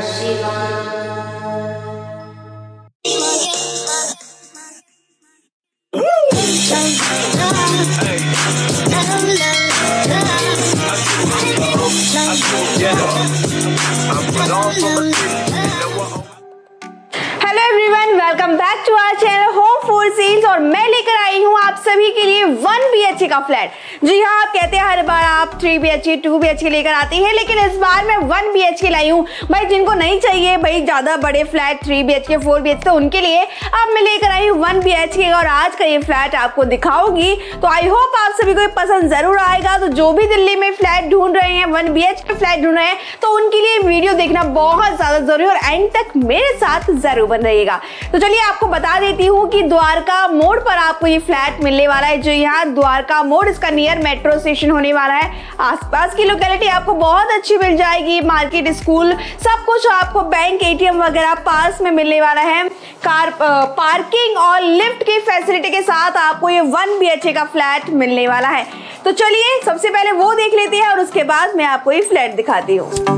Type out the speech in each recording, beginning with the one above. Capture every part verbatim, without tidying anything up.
Hello everyone, welcome back to our channel home for sales. और मैं लेकर आई हूँ आप सभी के लिए वन बी एच के का फ्लैट। जी हाँ, आप कहते हैं हर बार आप three B H K two B H K लेकर आती हैं, लेकिन इस बार मैं वन बी एच के लाई हूँ। भाई जिनको नहीं चाहिए भाई ज्यादा बड़े flat three B H K four B H K, तो उनके लिए अब मैं लेकर आई हूँ वन बी एच के। और आज का ये फ्लैट आपको दिखाऊंगी, तो आई होप आप सभी को पसंद जरूर आएगा। तो जो भी दिल्ली में फ्लैट ढूंढ रहे हैं, one B H K flat ढूंढ रहे हैं, तो उनके लिए वीडियो देखना बहुत ज्यादा जरूरी और एंड तक मेरे साथ जरूर बन रहिएगा। तो चलिए आपको बता देती हूँ कि द्वारका मोड़ पर आपको ये फ्लैट मिलने वाला है। जो यहाँ द्वारका मोड़, इसका नियर मेट्रो स्टेशन होने वाला है। आसपास की लोकेलिटी आपको बहुत अच्छी मिल जाएगी, मार्केट, स्कूल, सब कुछ आपको, बैंक, ए टी एम वगैरह पास में मिलने वाला है। कार पार्किंग और लिफ्ट की फैसिलिटी के साथ आपको ये वन बी एच के का फ्लैट मिलने वाला है। तो चलिए सबसे पहले वो देख लेते हैं और उसके बाद मैं आपको ये फ्लैट दिखाती हूँ।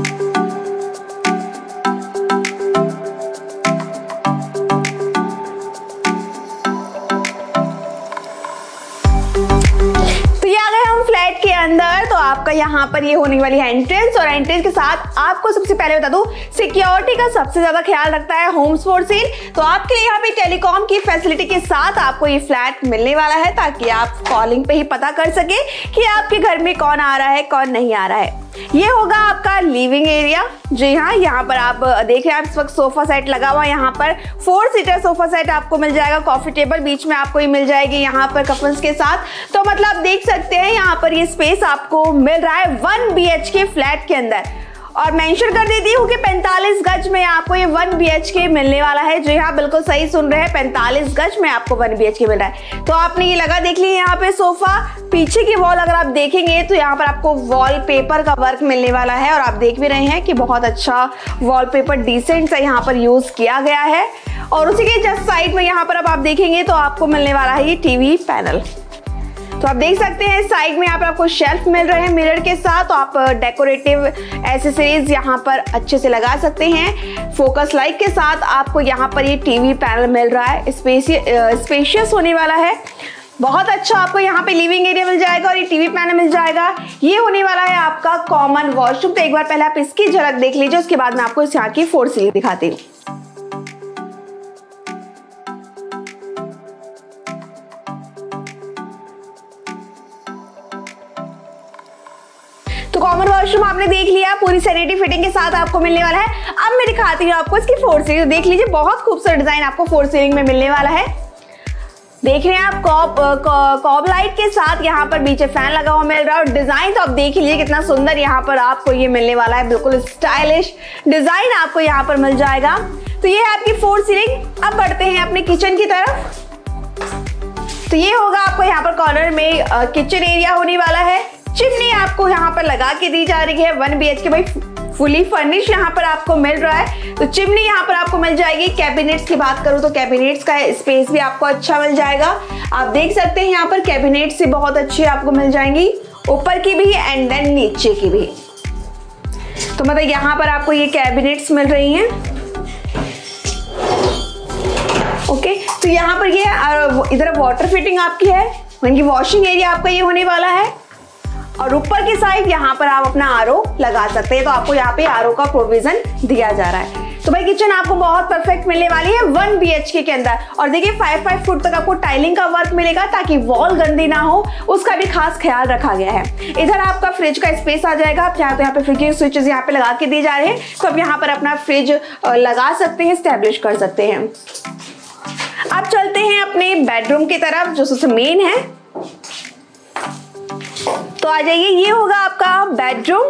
अंदर तो आपका यहाँ पर ये होने वाली है एंट्रेंस, और एंट्रेंस के साथ आपको सबसे पहले बता दूं, सिक्योरिटी का सबसे ज्यादा ख्याल रखता है होम्स फॉर सेल। तो आपके लिए यहाँ पे टेलीकॉम की फैसिलिटी के साथ आपको ये फ्लैट मिलने वाला है, ताकि आप कॉलिंग पे ही पता कर सके कि आपके घर में कौन आ रहा है, कौन नहीं आ रहा है। ये होगा आपका लिविंग एरिया। जी हाँ, यहाँ पर आप देख रहे हैं इस वक्त सोफा सेट लगा हुआ है। यहाँ पर फोर सीटर सोफा सेट आपको मिल जाएगा, कॉफी टेबल बीच में आपको ही मिल जाएगी यहाँ पर कपल्स के साथ। तो मतलब देख सकते हैं यहाँ पर ये स्पेस आपको मिल रहा है one B H K flat के अंदर। और मेंशन कर देती हूँ कि पैंतालीस गज में आपको ये वन बी एच के मिलने वाला है। जो यहाँ बिल्कुल सही सुन रहे हैं, पैंतालीस गज में आपको वन बी एच के मिल रहा है। तो आपने ये लगा देख लिया यहाँ पे सोफा, पीछे की वॉल अगर आप देखेंगे तो यहाँ पर आपको वॉलपेपर का वर्क मिलने वाला है। और आप देख भी रहे हैं कि बहुत अच्छा वॉलपेपर डिसेंट सा यहाँ पर यूज किया गया है। और उसी के जस्ट साइड में यहाँ पर अब आप देखेंगे तो आपको मिलने वाला है ये टीवी पैनल। तो आप देख सकते हैं साइड में यहाँ पर आपको शेल्फ मिल रहे हैं मिरर के साथ। तो आप डेकोरेटिव एसेसरीज यहाँ पर अच्छे से लगा सकते हैं। फोकस लाइट के साथ आपको यहाँ पर ये टीवी पैनल मिल रहा है, स्पेशियस होने वाला है। बहुत अच्छा आपको यहाँ पे लिविंग एरिया मिल जाएगा और ये टीवी पैनल मिल जाएगा। ये होने वाला है आपका कॉमन वॉशरूम। तो एक बार पहले आप इसकी झलक देख लीजिए, उसके बाद मैं आपको इस यहाँ की फोर सीलिंग दिखाती हूँ। तो कॉमन वॉशरूम आपने देख लिया, पूरी सैनिटरी फिटिंग के साथ आपको मिलने वाला है। अब मैं दिखाती हूँ आपको इसकी फोर सीलिंग। देख लीजिए, बहुत खूबसूरत डिजाइन आपको फोर सीलिंग में मिलने वाला है। देख रहे हैं आप कॉब कॉब लाइट के साथ यहाँ पर बीच फैन लगा हुआ मिल रहा है। और डिजाइन तो आप देख लीजिए कितना सुंदर यहाँ पर आपको ये मिलने वाला है, बिल्कुल स्टाइलिश डिजाइन आपको यहाँ पर मिल जाएगा। तो ये है आपकी फोर सीलिंग। अब बढ़ते हैं अपने किचन की तरफ। तो ये होगा आपको यहाँ पर कॉर्नर में किचन एरिया होने वाला है। चिमनी आपको यहाँ पर लगा के दी जा रही है। वन बी एच के भाई फुली फर्निश यहाँ पर आपको मिल रहा है। तो चिमनी यहाँ पर आपको मिल जाएगी। कैबिनेट्स की बात करूँ तो कैबिनेट्स का स्पेस भी आपको अच्छा मिल जाएगा। आप देख सकते हैं यहाँ पर कैबिनेट्स से बहुत अच्छी आपको मिल जाएंगी, ऊपर की भी एंड देन नीचे की भी। तो मतलब यहाँ पर आपको ये कैबिनेट्स मिल रही हैं। ओके, तो यहाँ पर ये इधर वाटर फिटिंग आपकी है, उनकी वॉशिंग एरिया आपका ये होने वाला है। और ऊपर की साइड यहाँ पर आप अपना आर ओ लगा सकते हैं। तो आपको यहाँ पे आर ओ का प्रोविजन दिया जा रहा है। तो भाई किचन आपको बहुत परफेक्ट मिलने वाली है वन बी एच के के अंदर। और देखिए फाइव फाइव फुट तक आपको टाइलिंग का वर्क मिलेगा, ताकि वॉल गंदी ना हो, उसका भी खास ख्याल रखा गया है। इधर आपका फ्रिज का स्पेस आ जाएगा। आप चाहे तो यहाँ पे फ्रिज के स्विचेस यहाँ पे लगा के दिए जा रहे हैं, तो आप यहाँ पर अपना फ्रिज लगा सकते हैं, स्टैब्लिश कर सकते हैं। अब चलते हैं अपने बेडरूम की तरफ, जो सबसे मेन है। तो आ जाइए, ये होगा आपका बेडरूम।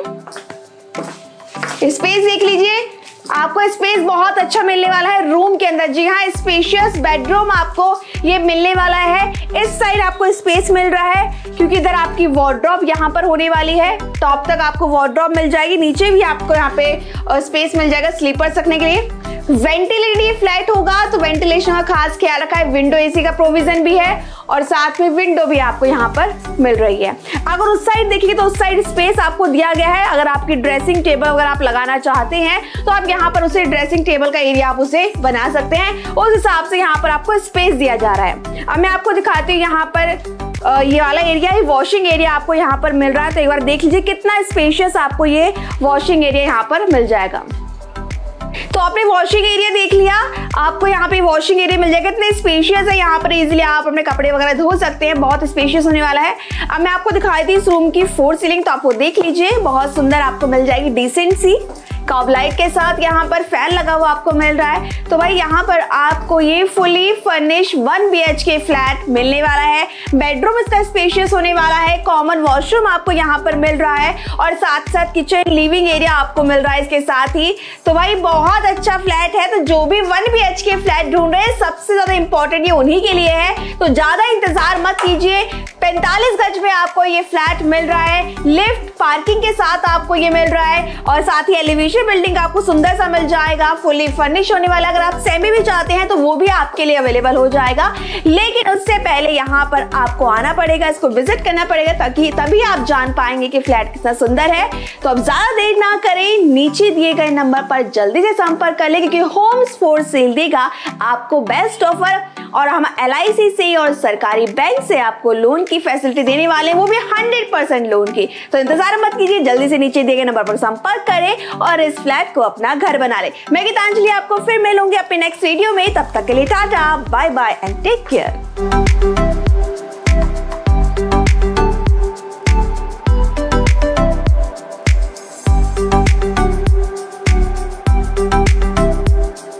स्पेस देख लीजिए, आपको स्पेस बहुत अच्छा मिलने वाला है रूम के अंदर। जी हाँ, स्पेशियस बेडरूम आपको ये मिलने वाला है। इस साइड आपको स्पेस मिल रहा है, क्योंकि इधर आपकी वार्डरोब यहाँ पर होने वाली है। टॉप तक आपको वार्डरोब मिल जाएगी, नीचे भी आपको यहाँ पे स्पेस मिल जाएगा स्लीपर्स रखने के लिए। वेंटिलेटेड फ्लैट होगा, तो वेंटिलेशन का खास ख्याल रखा है। विंडो एसी का प्रोविजन भी है। और साथ में विंडो भी आपको यहाँ पर मिल रही है। अगर उस साइड देखिए तो उस साइड स्पेस आपको दिया गया है। अगर आपकी ड्रेसिंग टेबल अगर आप लगाना चाहते हैं तो आप यहाँ पर उसे ड्रेसिंग टेबल का एरिया आप उसे बना सकते हैं। उस हिसाब से यहाँ पर आपको स्पेस दिया जा रहा है। अब मैं आपको दिखाती हूँ यहाँ पर ये वाला एरिया है, वॉशिंग एरिया आपको यहाँ पर मिल रहा है। तो एक बार देख लीजिए कितना स्पेशियस आपको ये वॉशिंग एरिया यहाँ पर मिल जाएगा। तो आपने वॉशिंग एरिया देख लिया, आपको यहाँ पे वॉशिंग एरिया मिल जाएगा। इतने स्पेशियस है, यहाँ पर इजीली आप अपने कपड़े वगैरह धो सकते हैं। बहुत स्पेशियस होने वाला है। अब मैं आपको दिखाई थी इस रूम की फोर सीलिंग, तो आपको देख लीजिए बहुत सुंदर आपको मिल जाएगी डिसेंट सी कॉब लाइट के साथ। यहाँ पर फैन लगा हुआ आपको मिल रहा है। तो भाई यहाँ पर आपको ये fully furnish one B H K flat मिलने वाला है। बेडरूम इसका स्पेशियस होने वाला है। कॉमन वॉशरूम आपको यहाँ पर मिल रहा है और साथ साथ किचन लिविंग एरिया आपको मिल रहा है इसके साथ ही। तो भाई बहुत अच्छा फ्लैट है। तो जो भी one B H K flat ढूंढ रहे हैं सबसे ज्यादा इंपॉर्टेंट ये उन्हीं के लिए है। तो ज्यादा इंतजार मत कीजिए। पैंतालीस गज में आपको ये फ्लैट मिल रहा है। लिफ्ट पार्किंग के साथ आपको ये मिल रहा है और साथ ही एलिवेशन बिल्डिंग आपको सुंदर सा मिल जाएगा। फुली फर्निश होने वाला। अगर आप सेमी भी चाहते हैं तो वो भी आपके लिए अवेलेबल हो जाएगा। लेकिन उससे पहले यहाँ पर आपको आना पड़ेगा, इसको विजिट करना पड़ेगा, ताकि तभी आप जान पाएंगे कि फ्लैट कितना सुंदर है। तो अब ज्यादा देर ना करें, नीचे दिए गए नंबर पर जल्दी से संपर्क कर ले, क्योंकि होम्स फॉर सेल देगा आपको बेस्ट ऑफर। और हम एल आई सी से और सरकारी बैंक से आपको लोन की फैसिलिटी देने वाले हैं, वो भी हंड्रेड परसेंट लोन की। तो इंतजार मत कीजिए, जल्दी से नीचे दिए गए नंबर पर संपर्क करें और इस फ्लैट को अपना घर बना ले। मैं गीतांजलि आपको फिर मिलूंगी अपने नेक्स्ट वीडियो में। तब तक के लिए tata, bye bye and take care.